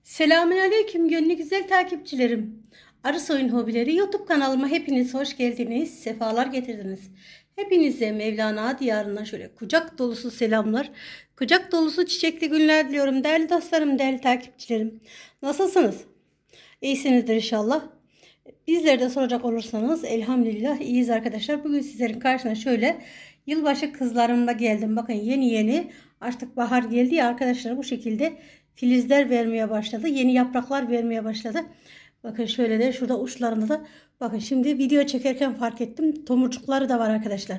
Selamünaleyküm gönlü güzel takipçilerim. Arısoyun Hobileri YouTube kanalıma hepiniz hoş geldiniz. Sefalar getirdiniz. Hepinize Mevlana diyarından şöyle kucak dolusu selamlar. Kucak dolusu çiçekli günler diliyorum değerli dostlarım, değerli takipçilerim. Nasılsınız? İyisinizdir inşallah. Bizleri de soracak olursanız elhamdülillah iyiyiz arkadaşlar. Bugün sizlerin karşısına şöyle yılbaşı kızlarımla geldim. Bakın yeni artık bahar geldi ya arkadaşlar, bu şekilde filizler vermeye başladı. Yeni yapraklar vermeye başladı. Bakın şöyle de şurada uçlarında da bakın şimdi video çekerken fark ettim. Tomurcukları da var arkadaşlar.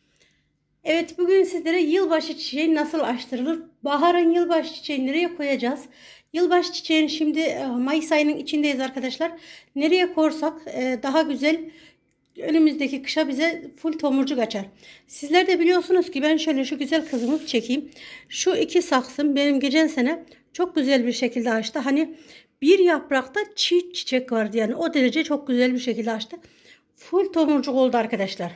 Evet, bugün sizlere yılbaşı çiçeği nasıl açtırılır? Baharın yılbaşı çiçeğini nereye koyacağız? Yılbaşı çiçeğini şimdi Mayıs ayının içindeyiz arkadaşlar. Nereye korsak daha güzel, önümüzdeki kışa bize full tomurcuk açar. Sizler de biliyorsunuz ki ben şöyle şu güzel kızımı çekeyim. Şu iki saksım benim geçen sene çok güzel bir şekilde açtı. Hani bir yaprakta çift çiçek vardı, yani o derece çok güzel bir şekilde açtı. Full tomurcuk oldu arkadaşlar.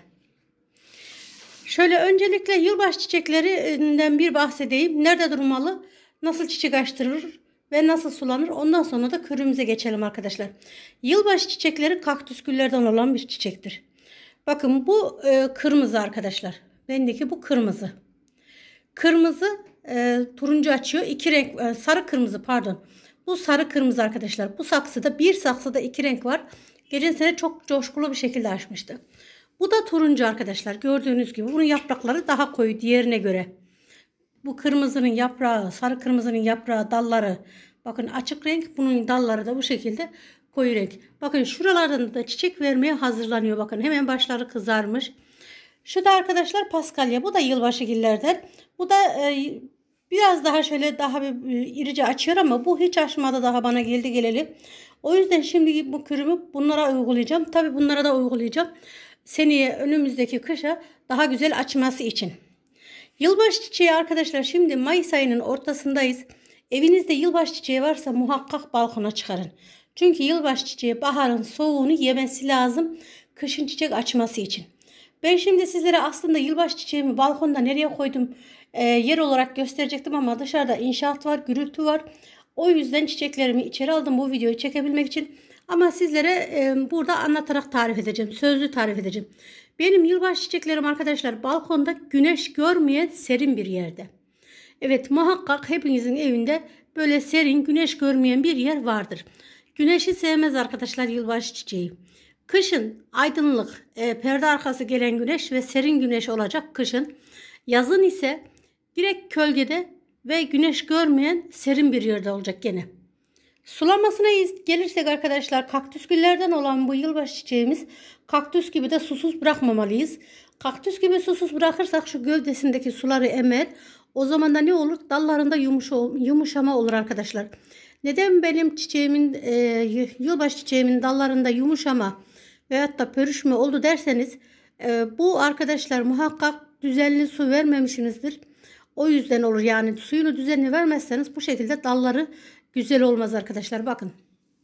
Şöyle öncelikle yılbaşı çiçeklerinden bir bahsedeyim. Nerede durmalı, nasıl çiçek açtırılır ve nasıl sulanır. Ondan sonra da körümüze geçelim arkadaşlar. Yılbaşı çiçekleri kaktüs güllerden olan bir çiçektir. Bakın bu kırmızı arkadaşlar. Bendeki bu kırmızı. Kırmızı turuncu açıyor. İki renk sarı kırmızı pardon. Bu sarı kırmızı arkadaşlar. Bu saksıda bir saksıda iki renk var. Geçen sene çok coşkulu bir şekilde açmıştı. Bu da turuncu arkadaşlar. Gördüğünüz gibi bunun yaprakları daha koyu diğerine göre. Bu kırmızının yaprağı, sarı kırmızının yaprağı, dalları bakın açık renk. Bunun dalları da bu şekilde koyu renk. Bakın şuralardan da çiçek vermeye hazırlanıyor. Bakın hemen başları kızarmış. Şu da arkadaşlar paskalya. Bu da yılbaşı gillerden. Bu da biraz daha şöyle daha bir irice açıyor ama bu hiç açmadı daha bana geldi geleli. O yüzden şimdi bu kürümü bunlara uygulayacağım. Tabi bunlara da uygulayacağım. Seneye önümüzdeki kışa daha güzel açması için. Yılbaşı çiçeği arkadaşlar, şimdi Mayıs ayının ortasındayız. Evinizde yılbaşı çiçeği varsa muhakkak balkona çıkarın. Çünkü yılbaşı çiçeği baharın soğuğunu yemesi lazım kışın çiçek açması için. Ben şimdi sizlere aslında yılbaşı çiçeğimi balkonda nereye koydum yer olarak gösterecektim ama dışarıda inşaat var, gürültü var. O yüzden çiçeklerimi içeri aldım bu videoyu çekebilmek için. Ama sizlere burada anlatarak tarif edeceğim. Sözlü tarif edeceğim. Benim yılbaşı çiçeklerim arkadaşlar balkonda güneş görmeyen serin bir yerde. Evet, muhakkak hepinizin evinde böyle serin, güneş görmeyen bir yer vardır. Güneşi sevmez arkadaşlar yılbaşı çiçeği. Kışın aydınlık, perde arkası gelen güneş ve serin güneş olacak kışın. Yazın ise direkt gölgede ve güneş görmeyen serin bir yerde olacak gene. Sulamasına gelirsek arkadaşlar, kaktüs güllerden olan bu yılbaşı çiçeğimiz kaktüs gibi de susuz bırakmamalıyız. Kaktüs gibi susuz bırakırsak şu gövdesindeki suları emer. O zaman da ne olur? Dallarında yumuşama olur arkadaşlar. Neden benim çiçeğimin yılbaşı çiçeğimin dallarında yumuşama veyahut da pörüşme oldu derseniz bu arkadaşlar muhakkak düzenli su vermemişsinizdir. O yüzden olur, yani suyunu düzenli vermezseniz bu şekilde dalları güzel olmaz arkadaşlar. Bakın.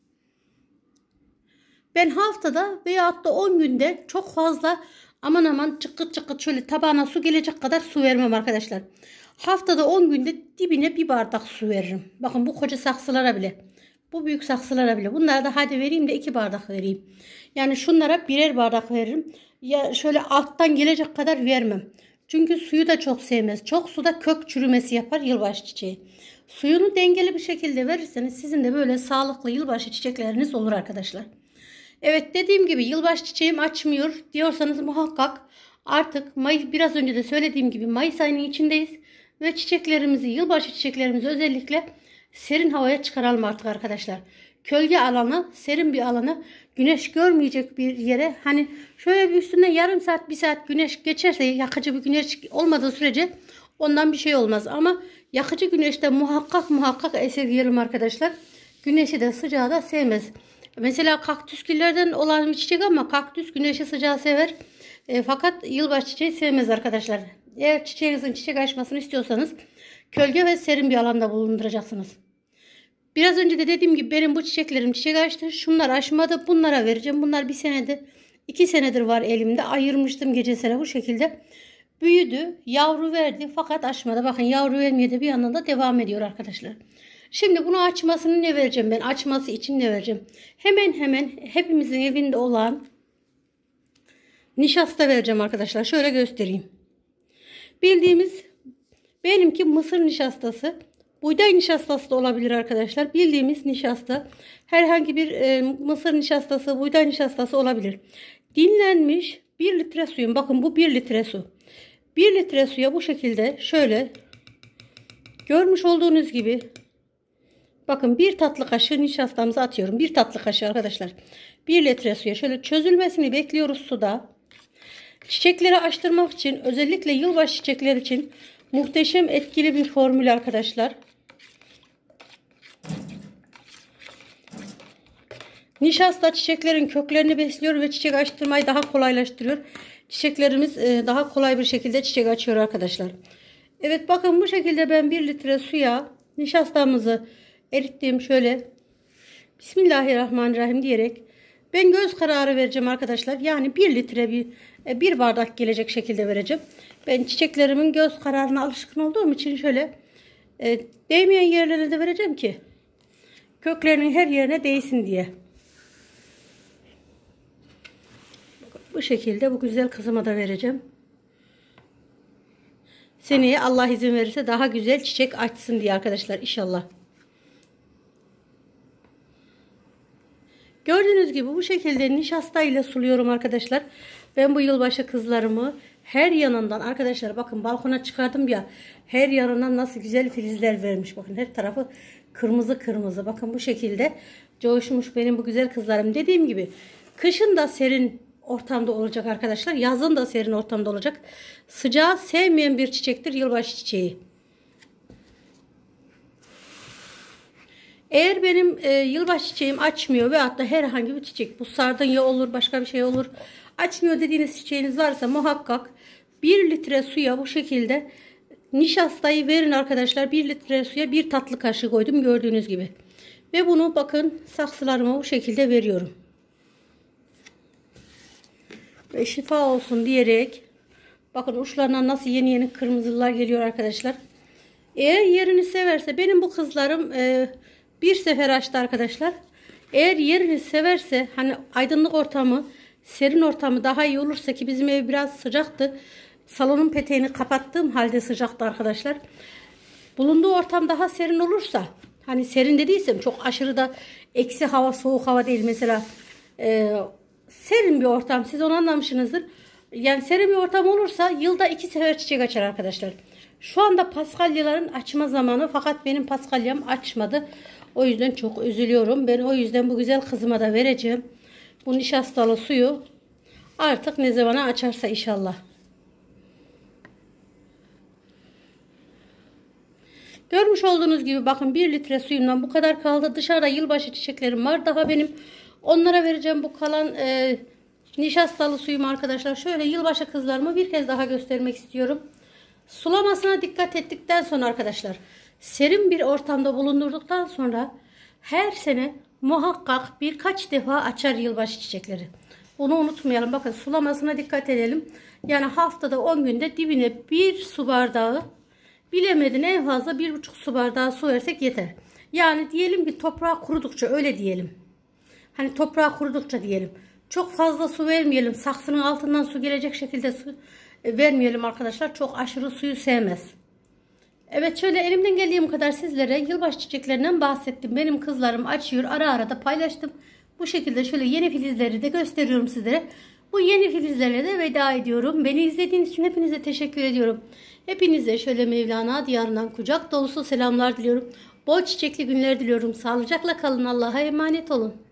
Ben haftada veyahut da 10 günde çok fazla aman çıkıt çıkıt şöyle tabağına su gelecek kadar su vermem arkadaşlar. Haftada 10 günde dibine bir bardak su veririm. Bakın bu koca saksılara bile. Bu büyük saksılara bile. Bunlara da hadi vereyim de 2 bardak vereyim. Yani şunlara birer bardak veririm. Ya şöyle alttan gelecek kadar vermem. Çünkü suyu da çok sevmez. Çok suda kök çürümesi yapar yılbaşı çiçeği. Suyunu dengeli bir şekilde verirseniz sizin de böyle sağlıklı yılbaşı çiçekleriniz olur arkadaşlar. Evet, dediğim gibi yılbaşı çiçeğim açmıyor diyorsanız muhakkak artık biraz önce de söylediğim gibi Mayıs ayının içindeyiz. Ve çiçeklerimizi, yılbaşı çiçeklerimizi özellikle serin havaya çıkaralım artık arkadaşlar. Gölge alanı, serin bir alanı, güneş görmeyecek bir yere, hani şöyle bir üstüne yarım saat, bir saat güneş geçerse, yakıcı bir güneş olmadığı sürece ondan bir şey olmaz. Ama yakıcı güneşte muhakkak esirgeyelim arkadaşlar. Güneşi de sıcağı da sevmez. Mesela kaktüs güllerden olan bir çiçek ama kaktüs güneşi sıcağı sever. Fakat yılbaşı çiçeği sevmez arkadaşlar. Eğer çiçeğinizin çiçek açmasını istiyorsanız gölge ve serin bir alanda bulunduracaksınız. Biraz önce de dediğim gibi benim bu çiçeklerim çiçek açtı. Şunlar açmadı. Bunlara vereceğim. Bunlar 1 senedir, 2 senedir var elimde. Ayırmıştım geçen sene bu şekilde. Büyüdü. Yavru verdi fakat açmadı. Bakın yavru vermeye de bir yandan da devam ediyor arkadaşlar. Şimdi bunu açmasını ne vereceğim ben? Açması için ne vereceğim? Hemen hepimizin evinde olan nişasta vereceğim arkadaşlar. Şöyle göstereyim. Bildiğimiz benimki mısır nişastası. Buğday nişastası da olabilir arkadaşlar. Bildiğimiz nişasta. Herhangi bir mısır nişastası, buğday nişastası olabilir. Dinlenmiş 1 litre suyum. Bakın bu 1 litre su. 1 litre suya bu şekilde şöyle görmüş olduğunuz gibi bakın 1 tatlı kaşığı nişastamızı atıyorum. 1 tatlı kaşığı arkadaşlar. 1 litre suya şöyle çözülmesini bekliyoruz suda. Çiçekleri açtırmak için, özellikle yılbaşı çiçekleri için muhteşem etkili bir formül arkadaşlar. Nişasta çiçeklerin köklerini besliyor ve çiçek açtırmayı daha kolaylaştırıyor. Çiçeklerimiz daha kolay bir şekilde çiçek açıyor arkadaşlar. Evet bakın bu şekilde ben 1 litre suya nişastamızı erittim. Şöyle Bismillahirrahmanirrahim diyerek ben göz kararı vereceğim arkadaşlar. Yani 1 litre bir bardak gelecek şekilde vereceğim. Ben çiçeklerimin göz kararına alışkın olduğum için şöyle değmeyen yerlerine de vereceğim ki köklerinin her yerine değsin diye. Bu şekilde bu güzel kızıma da vereceğim. Seneye Allah izin verirse daha güzel çiçek açsın diye arkadaşlar inşallah. Gördüğünüz gibi bu şekilde nişasta ile suluyorum arkadaşlar. Ben bu yılbaşı kızlarımı her yanından arkadaşlar bakın balkona çıkardım ya, her yanından nasıl güzel filizler vermiş. Bakın her tarafı kırmızı kırmızı. Bakın bu şekilde coşmuş benim bu güzel kızlarım. Dediğim gibi kışın da serin ortamda olacak arkadaşlar. Yazın da serin ortamda olacak. Sıcağı sevmeyen bir çiçektir yılbaşı çiçeği. Eğer benim yılbaşı çiçeğim açmıyor veyahut da herhangi bir çiçek, bu sardunya olur, başka bir şey olur, açmıyor dediğiniz çiçeğiniz varsa muhakkak 1 litre suya bu şekilde nişastayı verin arkadaşlar. 1 litre suya 1 tatlı kaşığı koydum gördüğünüz gibi. Ve bunu bakın saksılarıma bu şekilde veriyorum. Ve şifa olsun diyerek bakın uçlarından nasıl yeni yeni kırmızılar geliyor arkadaşlar. Eğer yerini severse benim bu kızlarım bir sefer açtı arkadaşlar. Eğer yerini severse hani aydınlık ortamı, serin ortamı daha iyi olursa ki bizim ev biraz sıcaktı. Salonun peteğini kapattığım halde sıcaktı arkadaşlar. Bulunduğu ortam daha serin olursa, hani serin dediysem çok aşırı da eksi hava, soğuk hava değil mesela, serin bir ortam, siz onu anlamışsınızdır. Yani serin bir ortam olursa yılda 2 sefer çiçek açar arkadaşlar. Şu anda paskalyaların açma zamanı fakat benim paskalyam açmadı. O yüzden çok üzülüyorum. Ben o yüzden bu güzel kızıma da vereceğim bu nişastalı suyu. Artık ne zamana açarsa inşallah. Görmüş olduğunuz gibi bakın 1 litre suyumdan bu kadar kaldı. Dışarıda yılbaşı çiçeklerim var. Daha benim onlara vereceğim bu kalan nişastalı suyum arkadaşlar. Şöyle yılbaşı kızlarımı bir kez daha göstermek istiyorum. Sulamasına dikkat ettikten sonra arkadaşlar, serin bir ortamda bulundurduktan sonra her sene muhakkak birkaç defa açar yılbaşı çiçekleri. Bunu unutmayalım. Bakın sulamasına dikkat edelim. Yani haftada 10 günde dibine 1 su bardağı, bilemedin en fazla 1,5 su bardağı su versek yeter. Yani diyelim ki toprağı kurudukça, öyle diyelim. Hani toprağı kurudukça diyelim. Çok fazla su vermeyelim. Saksının altından su gelecek şekilde su vermeyelim arkadaşlar. Çok aşırı suyu sevmez. Evet, şöyle elimden geldiğim kadar sizlere yılbaşı çiçeklerinden bahsettim. Benim kızlarım açıyor. Ara ara da paylaştım. Bu şekilde şöyle yeni filizleri de gösteriyorum sizlere. Bu yeni filizlerle de veda ediyorum. Beni izlediğiniz için hepinize teşekkür ediyorum. Hepinize şöyle Mevlana diyarından kucak dolusu selamlar diliyorum. Bol çiçekli günler diliyorum. Sağlıcakla kalın. Allah'a emanet olun.